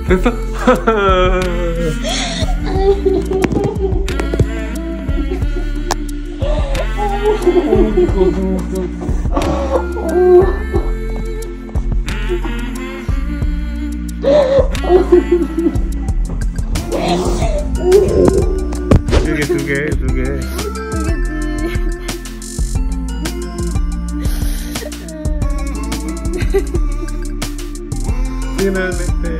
¿Esto? ¿Tú qué? Finalmente.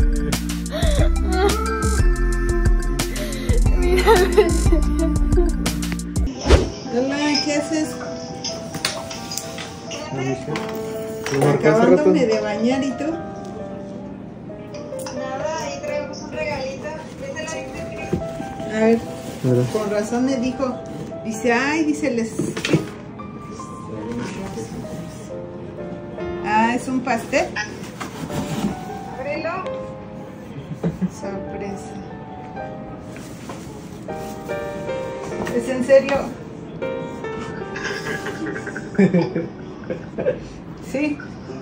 Hola, ¿qué haces? Acabándome de bañar, ¿y tú? Nada, ahí traemos un regalito. A ver, con razón me dijo. Dice, ay, dice, ¿qué? Ah, ¿es un pastel? Ábrelo. Sorpresa. ¿Es en serio? Sí.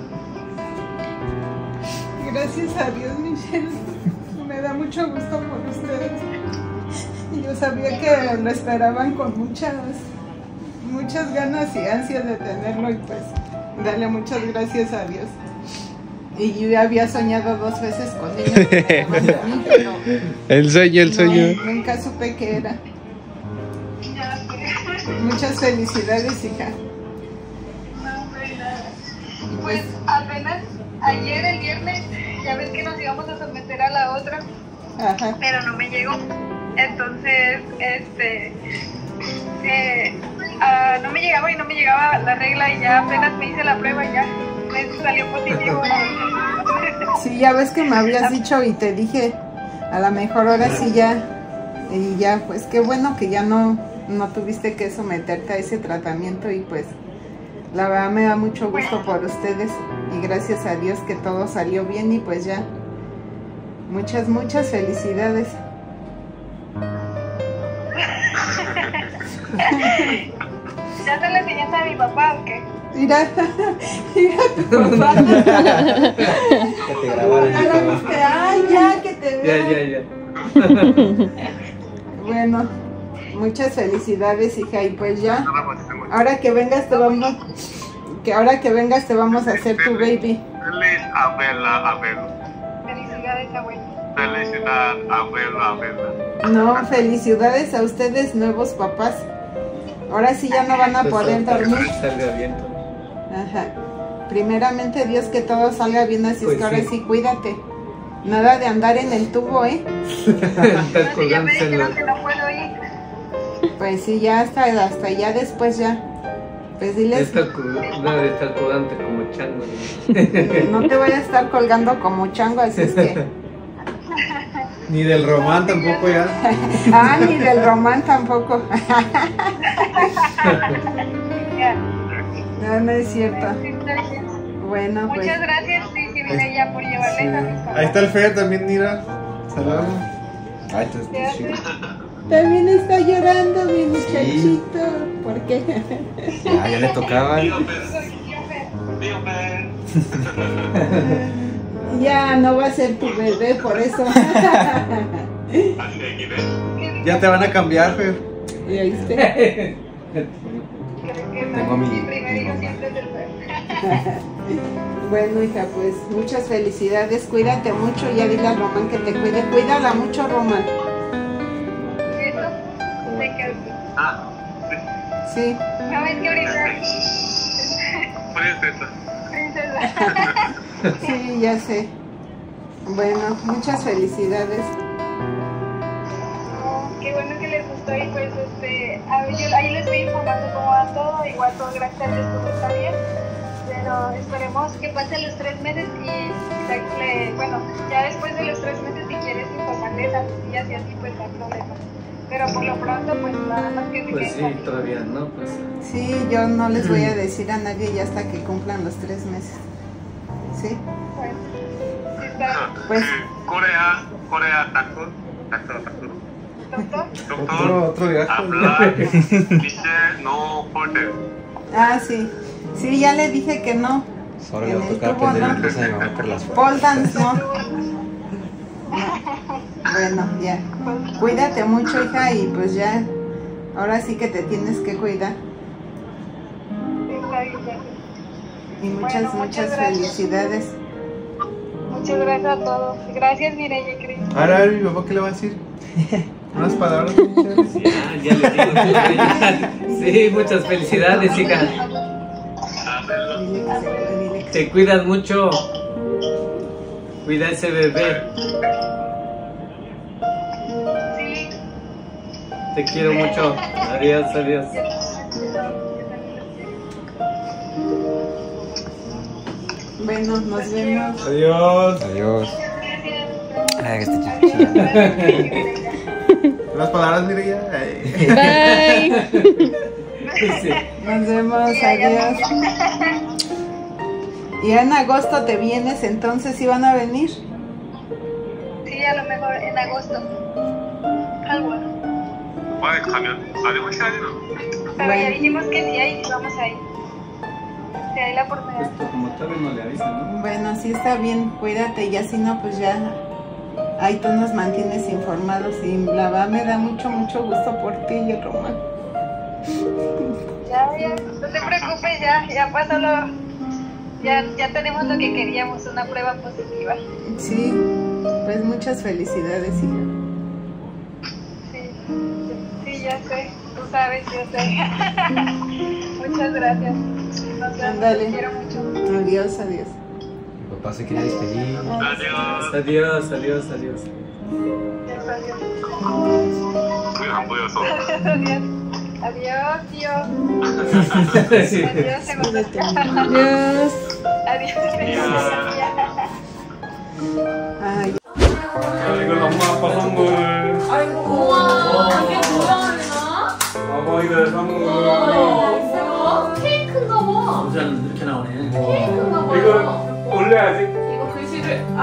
Gracias a Dios, Michelle. Me da mucho gusto por ustedes. Y yo sabía que lo esperaban con muchas ganas y ansias de tenerlo, y pues darle muchas gracias a Dios. Y yo había soñado 2 veces con ella, pero El sueño. no, nunca supe qué era. Muchas felicidades, hija. No, hombre, nada. Pues apenas ayer, el viernes, ya ves que nos íbamos a someter a la otra, Ajá. pero no me llegó. Entonces, no me llegaba la regla, y ya apenas me hice la prueba y ya me salió positivo. Sí, ya ves que me habías dicho y te dije, a lo mejor ahora sí ya, y ya, pues qué bueno que ya no tuviste que someterte a ese tratamiento, y pues la verdad me da mucho gusto por ustedes y gracias a Dios que todo salió bien, y pues ya, muchas felicidades. ¿Ya se lo enseñaste a mi papá o qué? Mira tu papá. Que te grabaron. Ay, ya, que te veo. Ya. Bueno, muchas felicidades, hija, y pues ya, ahora que vengas te vamos a hacer tu baby. Feliz abuelo. Felicidades, abuelo. Felicidad, abuela. No, felicidades a ustedes, nuevos papás. Ahora sí ya no van a poder dormir. Salga bien. Ajá. Primeramente Dios, que todo salga bien, así Pues es que ahora sí. sí cuídate. Nada de andar en el tubo, ¿eh? Estás Sí, ya me colgándoselo. dijeron que no puedo ir. Pues sí, ya hasta ya después ya. Pues diles, No, de estar colgante como chango. no te voy a estar colgando como chango, así es que... Ni del román tampoco ya. Ah, ni del román tampoco. Ya. No es cierto. Sí, está bien. Bueno, pues... Muchas gracias, sí, Mireya, por llevarles a mis papás. Ahí está el Fer también, mira. Saludos. Ay, Ya tú sé. También está llorando mi muchachito. ¿Por qué? Ya le tocaba. Ya no va a ser tu bebé, por eso. Ya te van a cambiar, Fer. ¿Y oíste? Tengo mi primer hijo mamá. siempre es el Fer. Bueno, hija, pues muchas felicidades. Cuídate mucho. Ya dile a Román que te cuide. Cuídala mucho, Román. ¿Y eso? ¿De qué? Sí. No, es que ahorita... Princesa. Princesa. Sí, ya sé. Bueno, muchas felicidades. Oh, qué bueno que les gustó, y pues ahí les voy informando cómo va todo. Igual todo, gracias a Dios, todo está bien, pero esperemos que pasen los 3 meses y bueno, ya después de los 3 meses, si quieres informarle esas días y así, pues no hay problema, pero por lo pronto pues nada más que se Pues queden sí, aquí. todavía no, pues. Sí, yo no les voy a decir a nadie ya hasta que cumplan los 3 meses. ¿Sí? Bueno, sí está. Pues... Corea, doctor. ¿Doctor? Otro viaje. Habla, dice no hotel. Ah, sí. Sí, ya le dije que no. Ahora le En va a el tocar tubo, aprender ¿no? inglés a mi mamá por las Pole dance, ¿no? Bueno, ya. Cuídate mucho, hija, y pues ya, ahora sí que te tienes que cuidar. Y muchas, Bueno, muchas gracias. felicidades. Muchas gracias a todos. Gracias, Mireya y Cris. Ahora, a ver, mi papá, ¿qué le va a decir? Unas palabras. Ya le digo. Sí, muchas felicidades, hija. Dile que se cuide, dile que Te cuidas mucho. Cuida ese bebé. Sí. Te quiero mucho. Adiós, adiós. Bueno, nos vemos. Adiós. Adiós. Ay, que Unas palabras, Mireya. Bye. Sí. Nos vemos, adiós. Y en agosto te vienes, entonces ¿sí van a venir? Sí, a lo mejor en agosto. Algo. 만에 가면 안에 확실하지는 Pero ya dijimos que sí, ahí vamos a ir. Si hay la oportunidad. Esto como tal vez no le avisan, ¿no? Bueno, sí está bien, cuídate, y así no, pues ya ahí tú nos mantienes informados. Y la verdad me da mucho, mucho gusto por ti y Román. Ya, no te preocupes, ya pasó lo... Ya tenemos lo que queríamos, una prueba positiva. Sí, pues muchas felicidades, hija. Sí, ya sé, tú sabes, yo sé. Muchas gracias. Nos vemos, Ándale. te quiero mucho. Adiós, adiós. Mi papá se quería despedir. 안녕. Adiós, adiós, adiós. Adiós. 그게 안 보여서 Adiós. Adiós, tío. Sí. Adiós, segundo. Adiós. Adiós. Ay, 이건 엄마 아빠 선물. 우와, 이게 뭐야, 내가? 아버지가 선물. 케이크인가 봐. 모자는 이렇게 나오네. 케이크인가 봐. 이거 올려야지. 이거 글씨를. 야,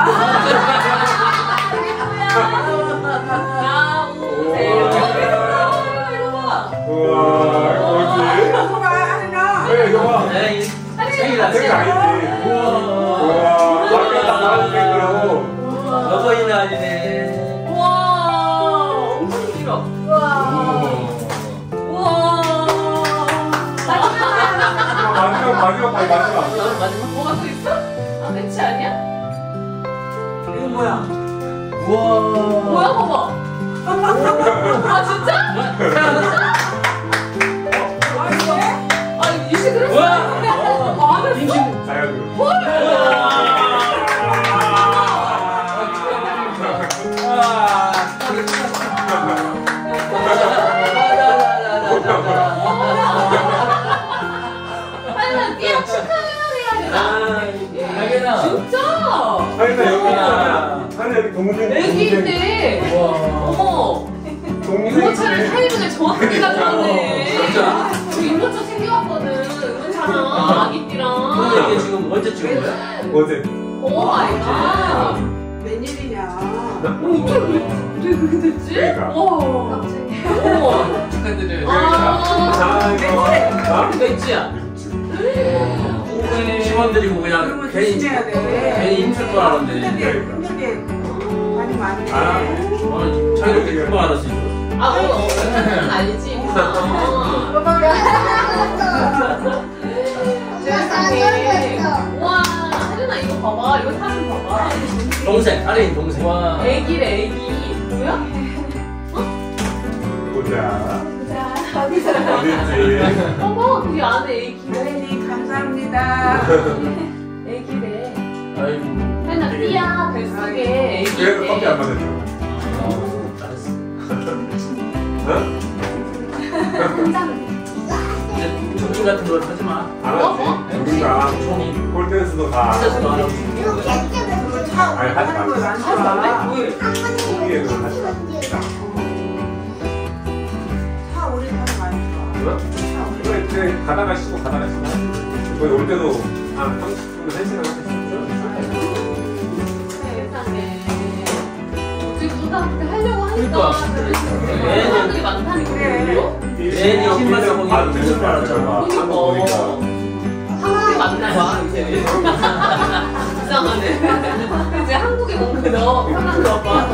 오세요. 이거 봐. 우와, 뭐지? 네, 이거 봐. 에이, 생일 되게 아니지. 우와, 아까 다 나왔는데 그러고. 어버이날이네. 우와, 엄청 길어. 우와. 우와. 마지막, 마지막. 뭐가 또 있어? 아, 매치 아니야? 이거 뭐야? 우와. 뭐야, 봐봐. 아, 진짜? 아, 이거 이식을 했어? 우와. 안 했어? 자연으로. 아니, 난 띠랑 축하해야 되나? 진짜? 하연아, 여기 있잖아. 하연아, 여기 동생. 애기인데. 어머. 유모차를 타이밍을 정확하게 가져왔네. 우리 유모차 챙겨왔거든. 그렇잖아. 아기띠랑. 이게 지금 언제 찍은 거야? 어제. 오 마이 갓. 웬일이냐. 어떻게 그렇게 됐지? 그러니까. 어머. 축하드려요. 아. 이거. 맥주야. 팀원들이 뭐 그냥 괜히 힘줄 줄 알았는데. 자기 이렇게 큰거 알았어. 아, 그건 아니지. 세상에. 와, 혜린아 이거 봐봐. 이거 사진 봐봐. 동생, 아래인 동생. 와. 애기래, 애기. 뭐야? 보자. 어딨지? 봐봐, 그게 안에 애기. 혜린이 감사합니다. 애기래. 아이고. 혜린아 띠야, 뱃속에 애기. 그래도 커피 안 마셨죠? 잘했어. 어? 이제 조깅 같은 거 하지 마. 안 하지. 누군가 폴댄스도 다. 혼자서도 안 하고. 아니, 하지 마. 하지 말래? 왜? 포기해도 하지 마. 이번에 그때 가다가 쉬고 가다가 쉬고 거기 올 때도 한 30분, 1시간 했었어. 세상에. 어떻게 그렇게 하려고 하니까 그러니까. 사람들이 많다니까. 그래요? 애니 힘만 보기 아, 무슨 줄 알았잖아. 한번 보니까. 한국에 만나봐 이제. 이상하네. 이제 한국에 온 거 너 편한 거 봐.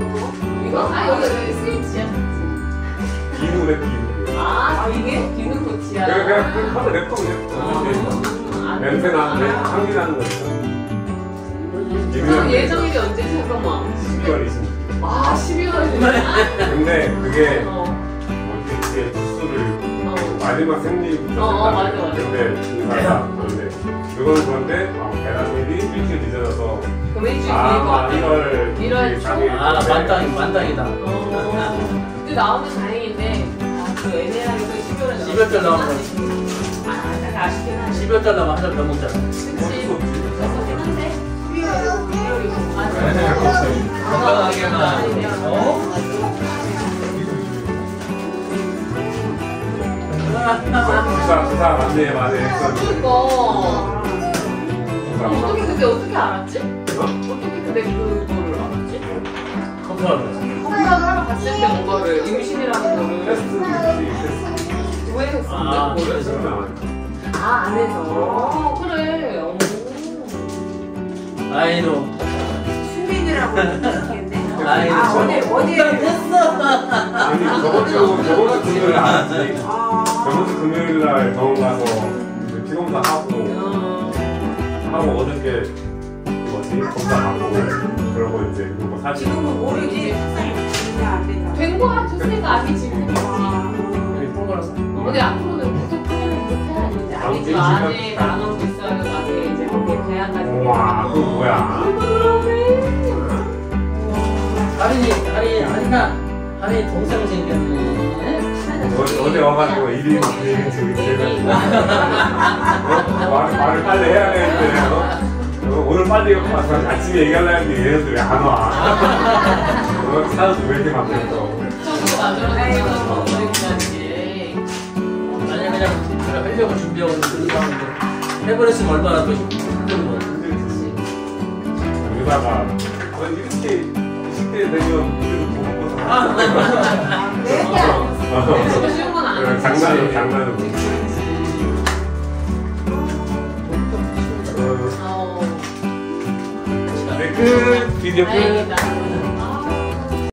이거? 아, 여기 스위치야. 비누래, 비누. 아, 이게? 비누 코치야. 그냥 하면 냅둬, 그냥. 냄새 나는데, 향기 나는 거 있어. 그럼 예정일이 언제지? 잠깐만. 12월 20일. 아, 12월이네. 근데 그게, 어. 뭐지, 이게 주스를 어. 마지막 생리부터. 맞아. 근데, 그런데, 그거는 그런데, 배달일이 일주일 늦어져서. 그럼 일주일 아, 뒤에 1월 1월 아, 만땅이다. 근데 나오면 다행인데, 그 애매하게 또 12월에 12월달 나오면 아, 약간 아쉽긴 하네. 12월달 나면 한 달 더 먹잖아. 그치. 그렇긴 한데. 12월이고. 건강하게만. 어? 부사 맞네, 맞네. 그니까. 어떻게 알았지? 어떻게 근데 그거를 알았지? 컨트롤. 컴퓨터를 하러 갔을 때 뭔가를 임신이라는 거를 테스트. 왜 했었는데 아, 그거를? 그래서. 아, 안에서. 그래. 어머. 아이로. 수민이라고 생각했네. 아이로. 어디에 됐어. 아니, 저번 주 금요일 알았지. 저번 주 금요일 날 병원 가서 피검사 하고 어저께 뭐지? 검사 받고 그러고 이제 그거 사진. 지금은 모르지. 확산이 안 된다. 된 거야? 됐으니까 아니지. 근데 앞으로는 계속 하면 그렇게 해야 되는데 아니지. 안에 나눠서 있어야 나중에 이제 거기에 대안까지. 와, 그거 뭐야? 할인이 동생 생겼네. 어제 와가지고 일이 지금 말을 빨리 해야 되는데 오늘 빨리 와서 아침에 얘기하려고 했는데 얘네들 왜 안 와? 사람들 왜 이렇게 많겠어? 아니 그냥 하려고 준비하고 있는 상황인데 해버렸으면 얼마나 또 힘든 거. 여기다가 이렇게 20대 되면 우리도 못 먹어서 쉬운 건 아니지. 장난으로 네, 끝! 비디오 끝! 다행이다.